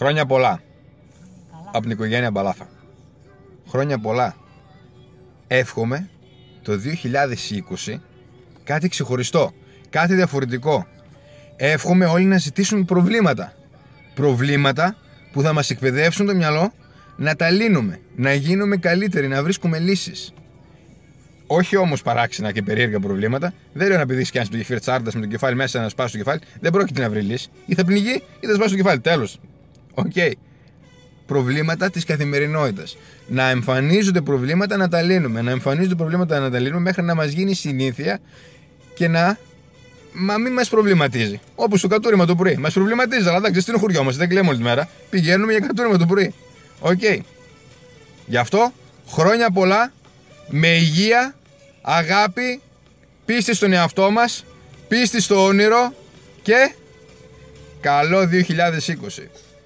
Χρόνια πολλά. Από την οικογένεια Μπαλάθα. Χρόνια πολλά. Εύχομαι το 2020 κάτι ξεχωριστό, κάτι διαφορετικό. Εύχομαι όλοι να ζητήσουμε προβλήματα. Προβλήματα που θα μας εκπαιδεύσουν το μυαλό να τα λύνουμε, να γίνουμε καλύτεροι, να βρίσκουμε λύσεις. Όχι όμως παράξενα και περίεργα προβλήματα. Δεν λέω να πηδήξει κι αν στο γεφύρι τσάρντας με το κεφάλι μέσα να σπάσει το κεφάλι. Δεν πρόκειται να βρει λύση. Ή θα πνιγεί ή θα σπάσει το κεφάλι. Τέλος. Οκ. Προβλήματα της καθημερινότητας. Να εμφανίζονται προβλήματα να τα λύνουμε. Να εμφανίζονται προβλήματα να τα λύνουμε μέχρι να μας γίνει συνήθεια και να. Μα μην μας προβληματίζει. Όπως το κατούριμα το πρωί. Μας προβληματίζει, αλλά εντάξει, στην χωριό μας δεν κλαίμε όλη τη μέρα. Πηγαίνουμε για κατούριμα το πρωί. Οκ. Γι' αυτό χρόνια πολλά με υγεία, αγάπη, πίστη στον εαυτό μας, πίστη στο όνειρο και καλό 2020.